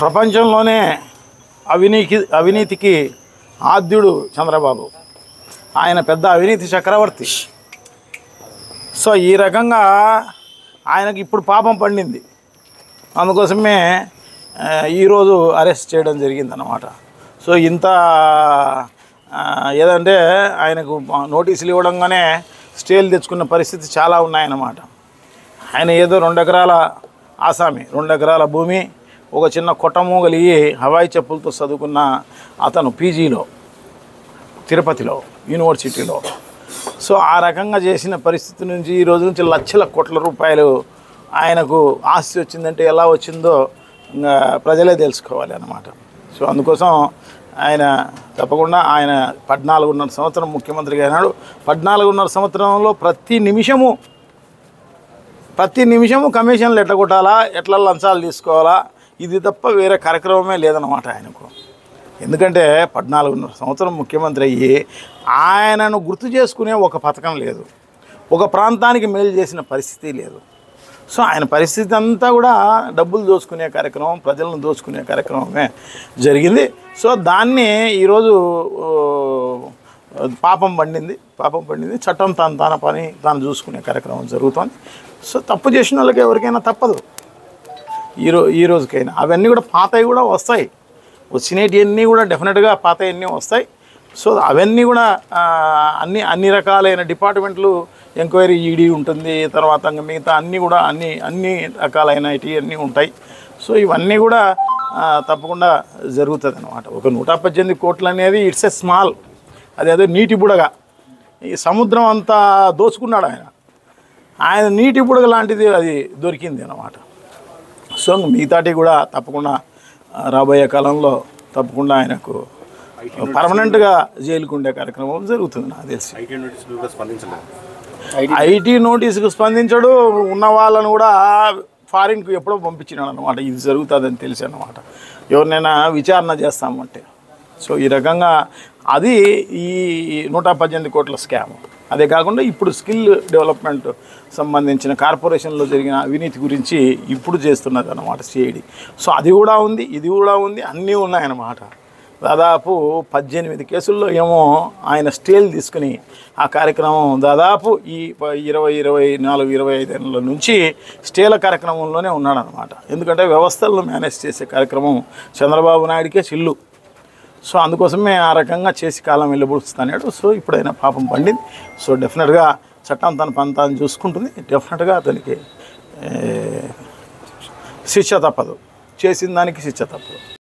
ప్రపంచంలోనే అవినీతికి ఆద్యుడు చంద్రబాబు. ఆయన పెద్ద అవినీతి చక్రవర్తి. సో ఈ రకంగా ఆయనకి ఇప్పుడు పాపం పండింది. అందుకోసమే ఈరోజు అరెస్ట్ చేయడం జరిగిందన్నమాట. సో ఇంత ఏదంటే ఆయనకు నోటీసులు ఇవ్వడంగానే స్టేలు తెచ్చుకున్న పరిస్థితి చాలా ఉన్నాయన్నమాట. ఆయన ఏదో 2 ఎకరాల ఆసామి, 2 ఎకరాల భూమి, ఒక చిన్న కొట్టము కలిగి హవాయి చెప్పులతో చదువుకున్న అతను పీజీలో, తిరుపతిలో యూనివర్సిటీలో. సో ఆ రకంగా చేసిన పరిస్థితి నుంచి ఈ రోజు నుంచి లక్షల కోట్ల రూపాయలు ఆయనకు ఆస్తి వచ్చిందంటే ఎలా వచ్చిందో ఇంకా ప్రజలే తెలుసుకోవాలి అన్నమాట. సో అందుకోసం ఆయన తప్పకుండా ఆయన 14.5 సంవత్సరం ముఖ్యమంత్రిగా అయినాడు. 14.5 సంవత్సరంలో ప్రతి నిమిషము కమిషన్లు ఎట్టగొట్టాలా, ఎట్లా లంచాలు తీసుకోవాలా, ఇది తప్ప వేరే కార్యక్రమమే లేదన్నమాట ఆయనకు. ఎందుకంటే 14.5 సంవత్సరం ముఖ్యమంత్రి అయ్యి ఆయనను గుర్తు చేసుకునే ఒక పథకం లేదు, ఒక ప్రాంతానికి మేలు చేసిన పరిస్థితి లేదు. సో ఆయన పరిస్థితి అంతా కూడా డబ్బులు దోచుకునే కార్యక్రమం, ప్రజలను దోచుకునే కార్యక్రమమే జరిగింది. సో దాన్ని ఈరోజు పాపం పండింది. చట్టం తన పని తాను చూసుకునే కార్యక్రమం జరుగుతుంది. సో తప్పు చేసిన వాళ్ళకి ఎవరికైనా తప్పదు ఈ రోజుకైనా. అవన్నీ కూడా పాతవి కూడా వస్తాయి, వచ్చినవన్నీ కూడా డెఫినెట్గా పాతవన్నీ వస్తాయి. సో అవన్నీ కూడా అన్ని రకాలైన డిపార్ట్మెంట్లు ఎంక్వైరీ ఈడీ ఉంటుంది, తర్వాత మిగతా అన్నీ కూడా అన్ని రకాలైనవి అన్నీ ఉంటాయి. సో ఇవన్నీ కూడా తప్పకుండా జరుగుతుంది అన్నమాట. ఒక 118 కోట్లు అనేది ఇట్స్ ఎ స్మాల్, అదేదో నీటి బుడగ. ఈ సముద్రం అంతా దోచుకున్నాడు ఆయన నీటి బుడగ లాంటిది అది దొరికింది అన్నమాట. సో మిగతాటి కూడా తప్పకుండా రాబోయే కాలంలో తప్పకుండా ఆయనకు పర్మనెంట్గా జైలుకు ఉండే కార్యక్రమం జరుగుతుంది నాకు తెలిసి. ఐటీ నోటీసుకు స్పందించడు, ఉన్న వాళ్ళను కూడా ఫారిన్కు ఎప్పుడో పంపించినాడు అనమాట. ఇది జరుగుతుందని తెలిసి అన్నమాట, ఎవరినైనా విచారణ చేస్తామంటే. సో ఈ రకంగా అది ఈ 118 కోట్ల స్కామ్. అదే కాకుండా ఇప్పుడు స్కిల్ డెవలప్మెంట్ సంబంధించిన కార్పొరేషన్లో జరిగిన అవినీతి గురించి ఇప్పుడు చేస్తున్నది అన్నమాట సిఐడి. సో అది కూడా ఉంది, ఇది కూడా ఉంది, అన్నీ ఉన్నాయన్నమాట. దాదాపు 18 కేసుల్లో ఏమో ఆయన స్టేలు తీసుకుని ఆ కార్యక్రమం దాదాపు ఈ 24-25 ఏళ్ళ నుంచి స్టేల కార్యక్రమంలోనే ఉన్నాడనమాట. ఎందుకంటే వ్యవస్థలను మేనేజ్ చేసే కార్యక్రమం చంద్రబాబు నాయుడికే చిల్లు. సో అందుకోసమే ఆ రకంగా చేసి కాలం వెళ్ళబుడుస్తున్నాడు. సో ఇప్పుడైనా పాపం పండింది. సో డెఫినెట్గా చట్టం తన పని తాను చూసుకుంటుంది. డెఫినెట్గా అతనికి శిక్ష తప్పదు, చేసిన దానికి శిక్ష తప్పదు.